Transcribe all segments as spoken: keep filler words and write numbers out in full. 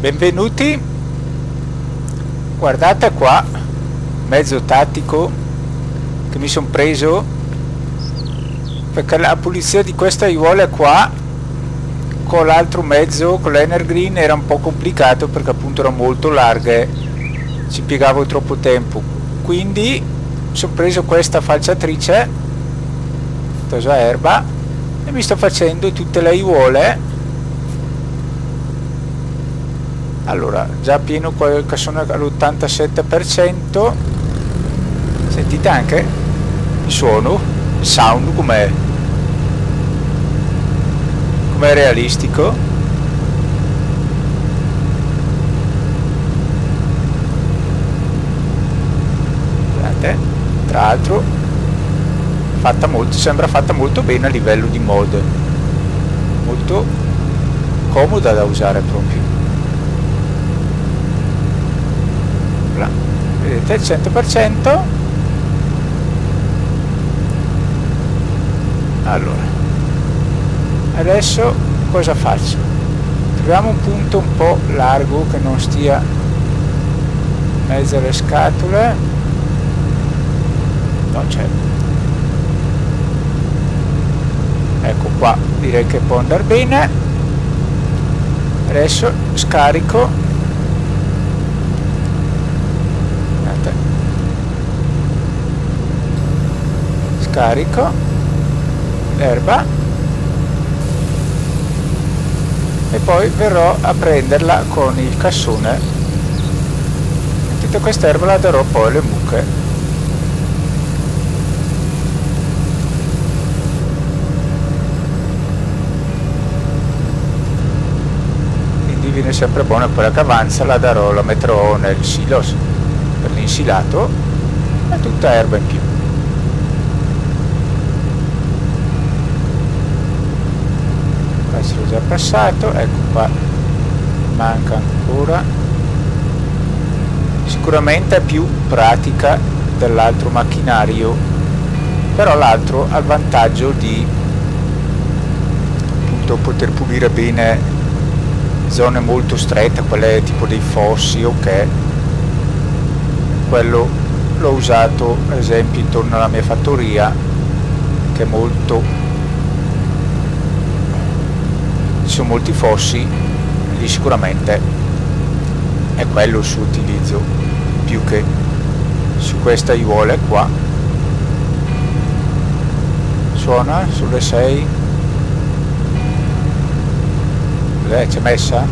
Benvenuti, guardate qua, mezzo tattico che mi sono preso, perché la pulizia di questa aiuola qua con l'altro mezzo, con l'Energreen, era un po' complicato perché appunto erano molto larghe, ci piegavo troppo tempo, quindi mi sono preso questa falciatrice tosa erba e mi sto facendo tutte le aiuole. Allora, già pieno, che sono all'ottantasette per cento. Sentite anche il suono, il sound com'è com'è realistico. Guardate, tra l'altro fatta molto, sembra fatta molto bene a livello di mod, molto comoda da usare proprio. Vedete il cento per cento. Allora, adesso cosa faccio? Troviamo un punto un po' largo che non stia in mezzo alle scatole. Non c'è. Ecco qua, direi che può andare bene. Adesso scarico. Scarico l'erba e poi verrò a prenderla con il cassone. Tutta questa erba la darò poi alle mucche. Quindi viene sempre buona, poi la che avanza la darò, la metterò nel silos per l'insilato, e tutta erba in più. Sono già passato, ecco qua, manca ancora. Sicuramente è più pratica dell'altro macchinario, però l'altro ha il vantaggio di appunto poter pulire bene zone molto strette, quelle tipo dei fossi, ok. Quello l'ho usato ad esempio intorno alla mia fattoria, che è molto, ci sono molti fossi, lì sicuramente è quello il suo utilizzo, più che su queste aiuole qua. Suona sulle sei. Eh, c'è messa?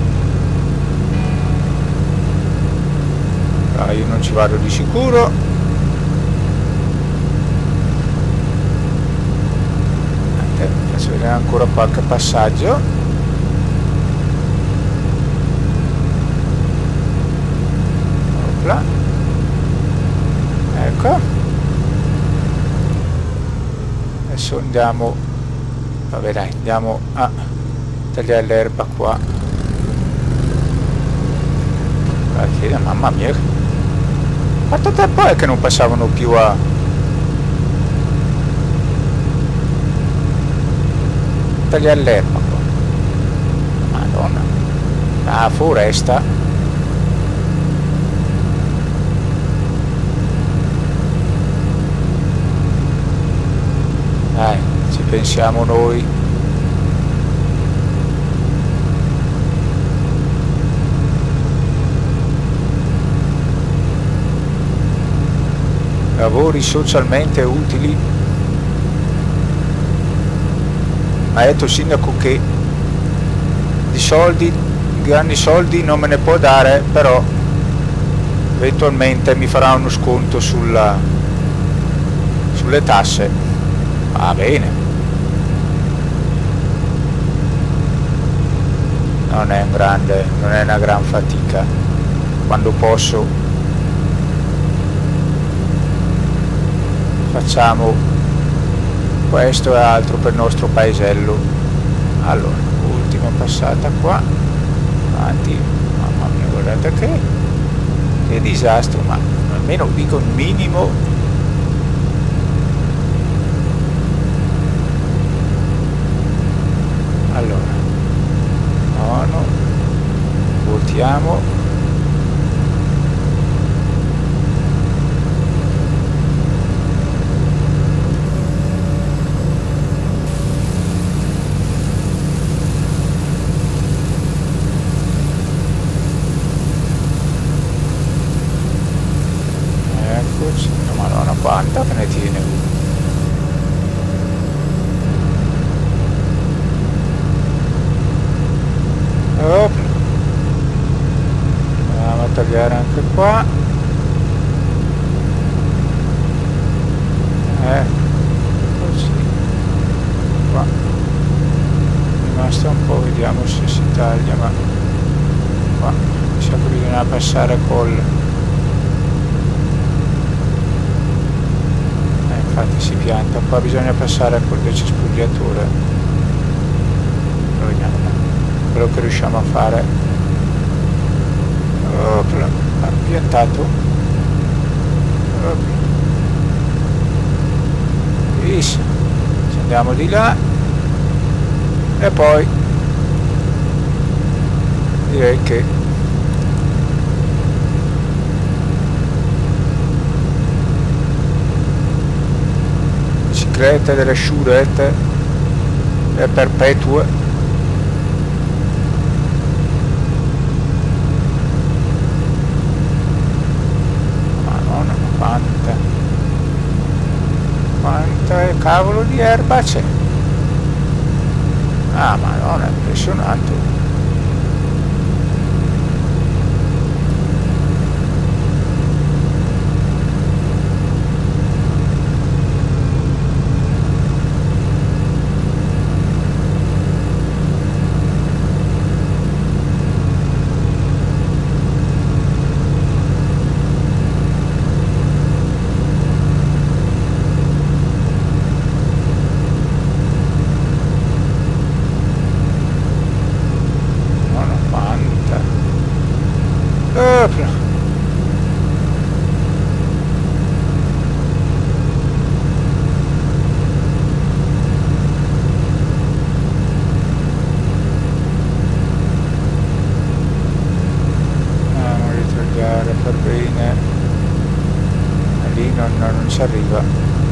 Ah, io non ci vado di sicuro. Faccio vedere ancora qualche passaggio. Opla. Ecco, adesso andiamo, vabbè dai, andiamo a tagliare l'erba qua. Perché, mamma mia, quanto tempo è che non passavano più a tagliare l'erba qua? Madonna, la foresta. Dai, ci pensiamo noi. Lavori socialmente utili. Ha detto il sindaco che di soldi, grandi soldi non me ne può dare, però eventualmente mi farà uno sconto sulla, sulle tasse. Va bene, non è un grande, non è una gran fatica, quando posso facciamo questo e altro per il nostro paesello. Allora, ultima passata qua, avanti, mamma mia, guardate che, che disastro, ma almeno dico il minimo. Allora, no, no, vediamo. Eccoci, madonna quanta che ne tiene uno. Oh, andiamo a tagliare anche qua. Eh, così. Qua. Rimasta un po', vediamo se si taglia, ma qua mi sa che bisogna passare col... Eh, infatti si pianta, qua bisogna passare col decespugliatore. Lo vediamo. Quello che riusciamo a fare. Opla, ha piantato. Opla. Is. Andiamo di là e poi direi che biciclette delle sciurette e perpetue. Quanta cavolo di erba c'è? Ah, madonna, è impressionante. Per bene, lì non, non ci arriva.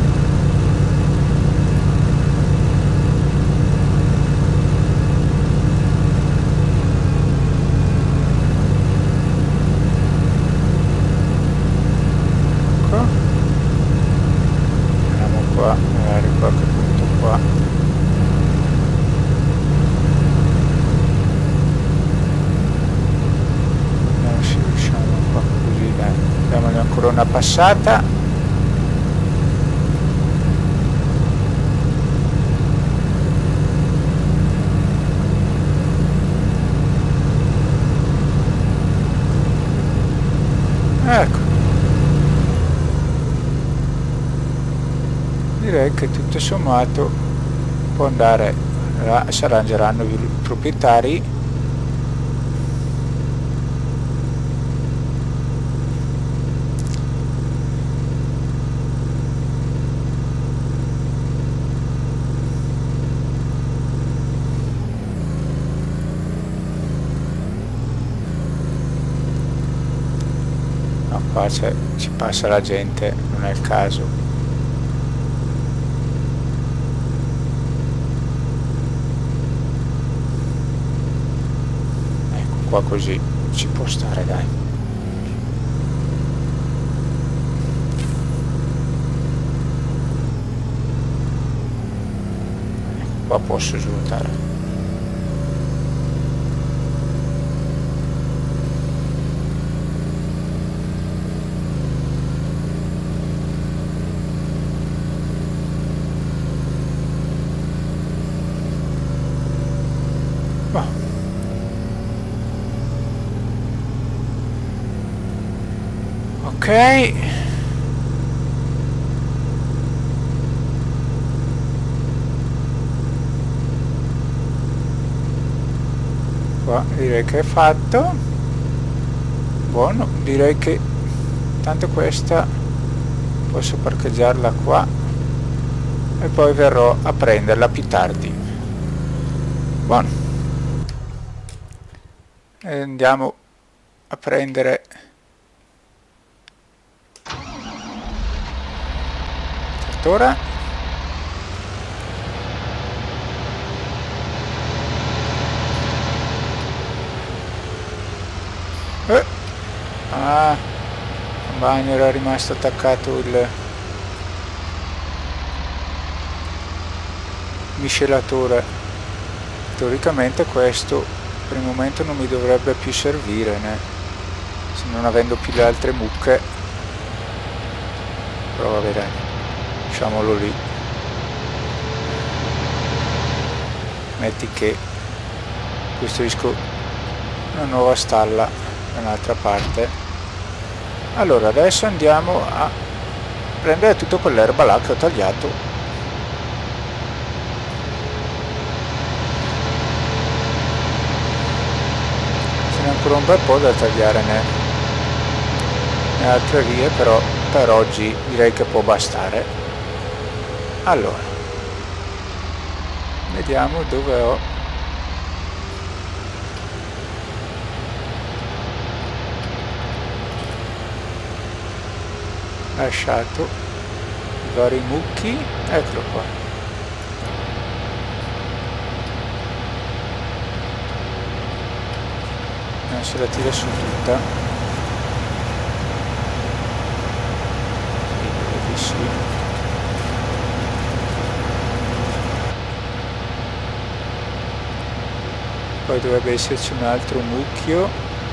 Ecco, andiamo qua, magari qualche punto qua. Diamogli ancora una passata. Ecco, direi che tutto sommato può andare, si arrangeranno i proprietari. Qua ci passa la gente, non è il caso. Ecco qua, così ci può stare, dai. Ecco, qua posso svuotare. Ok, qua direi che è fatto. Buono, direi che tanto questa posso parcheggiarla qua e poi verrò a prenderla più tardi. Buono, e andiamo a prendere trattore. eh. ah il bagno era rimasto attaccato il miscelatore. Teoricamente questo per il momento non mi dovrebbe più servire, né? Se non avendo più le altre mucche, però va bene, lasciamolo lì. Metti che costruisco una nuova stalla da un'altra parte. Allora adesso andiamo a prendere tutto quell'erba là che ho tagliato. Ancora un bel po' da tagliare nelle altre vie, però per oggi direi che può bastare. Allora vediamo dove ho lasciato i vari mucchi. Eccolo qua. Non se la tira su tutta. Sì, sì. Poi dovrebbe esserci un altro mucchio.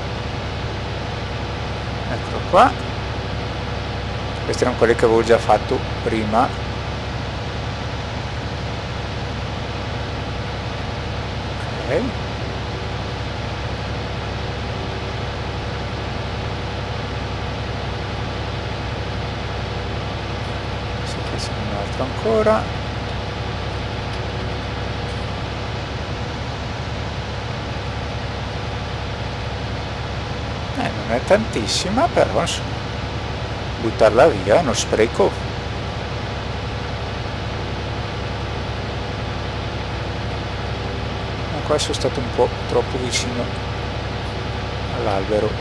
Eccolo qua. Questi erano quelli che avevo già fatto prima. Ok. Ancora eh, non è tantissima, però insomma, buttarla via è uno spreco. Ma qua sono stato un po' troppo vicino all'albero.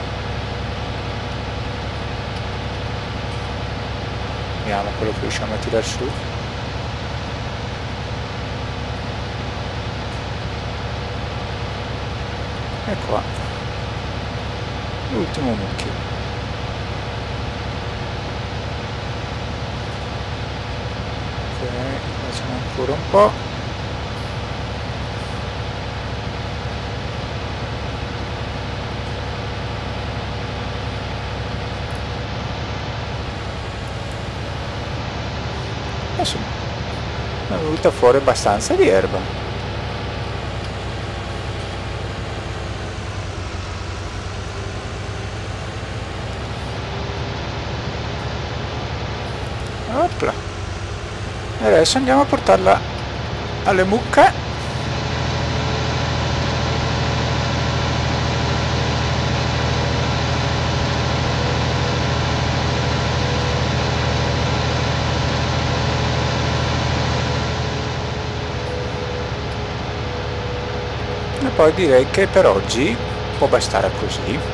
Vediamo quello che riusciamo a tirare su. E qua l'ultimo mucchio. Ok, facciamo ancora un po'. Adesso è venuta fuori abbastanza di erba. Opla. E adesso andiamo a portarla alle mucche. E poi direi che per oggi può bastare così.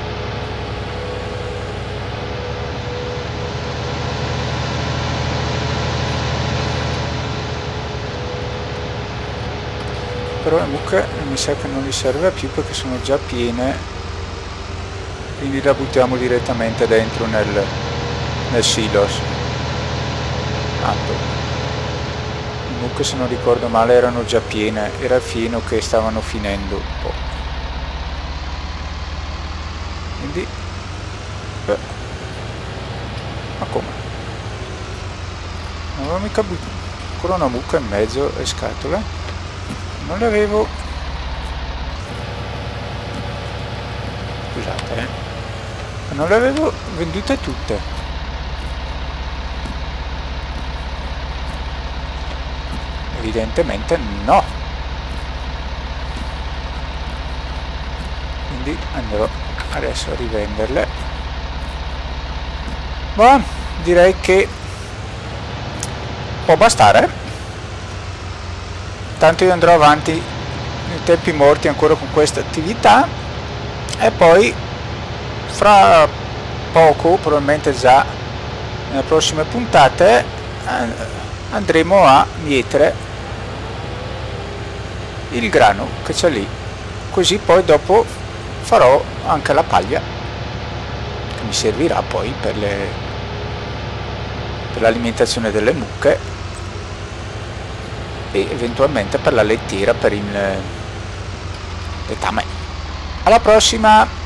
Però le mucche mi sa che non gli serve più perché sono già piene, quindi la buttiamo direttamente dentro nel, nel silos. Tanto le mucche, se non ricordo male, erano già piene, era il fieno che stavano finendo un po', quindi beh. Ma come? Non avevo mica buttato ancora una mucca in mezzo alle scatole? Non le avevo, scusate eh non le avevo vendute tutte. Evidentemente no, quindi andrò adesso a rivenderle. Ma direi che può bastare. Tanto io andrò avanti nei tempi morti ancora con questa attività e poi fra poco, probabilmente già nelle prossime puntate, andremo a mietere il grano che c'è lì, così poi dopo farò anche la paglia che mi servirà poi per le per l'alimentazione delle mucche e eventualmente per la lettiera per il letame. Alla prossima!